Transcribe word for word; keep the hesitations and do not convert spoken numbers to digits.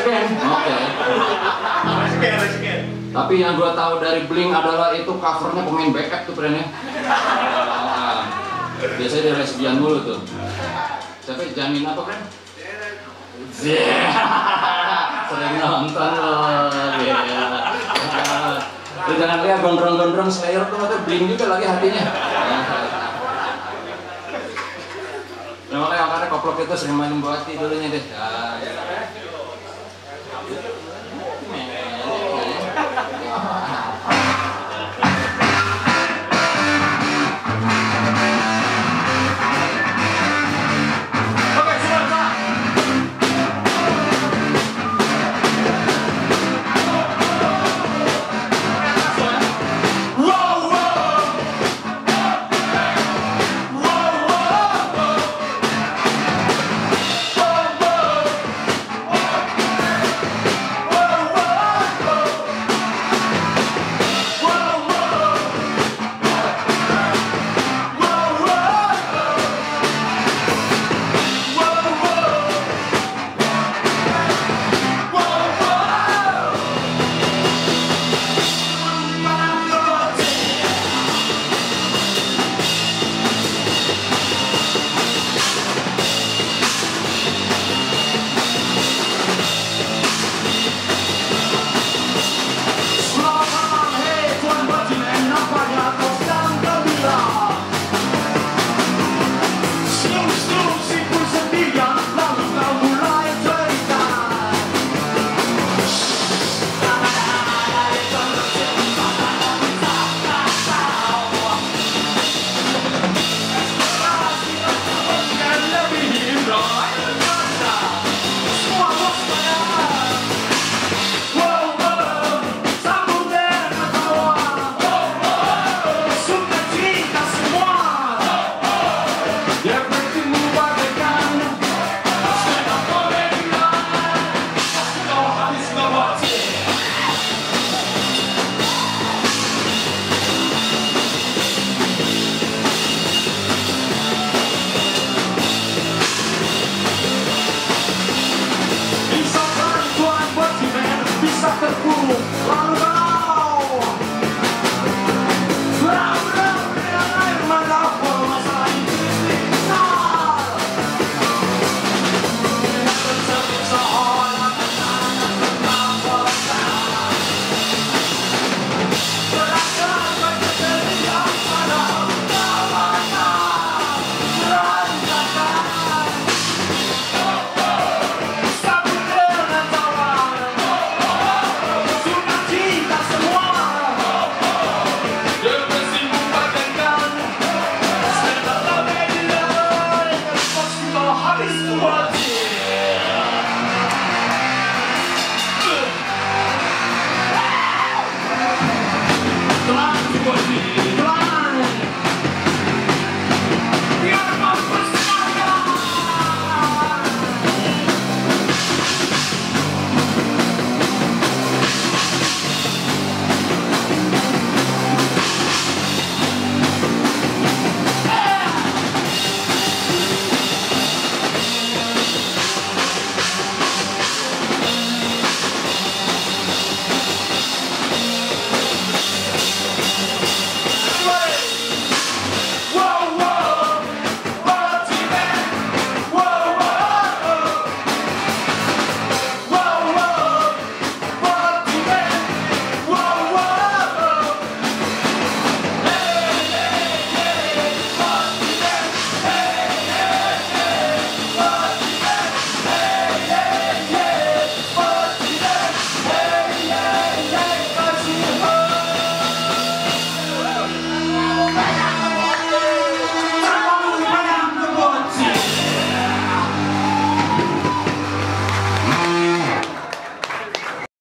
band. Oke. Tapi yang gue tahu dari Blink adalah itu covernya pemain backup tuh brandnya. Nah, biasanya dia lesbian mulu tuh. Siapa Janin apa kan? Sering nonton loh. Lu jangan lihat gondrong-gondrong Slayer tuh atau Blink juga lagi hatinya. Nah, makanya makanya koplok itu sering mainin buat dulunya deh.